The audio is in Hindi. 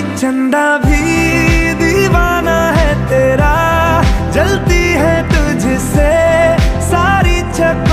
चंदा भी दीवाना है तेरा, जलती है तुझसे सारी छत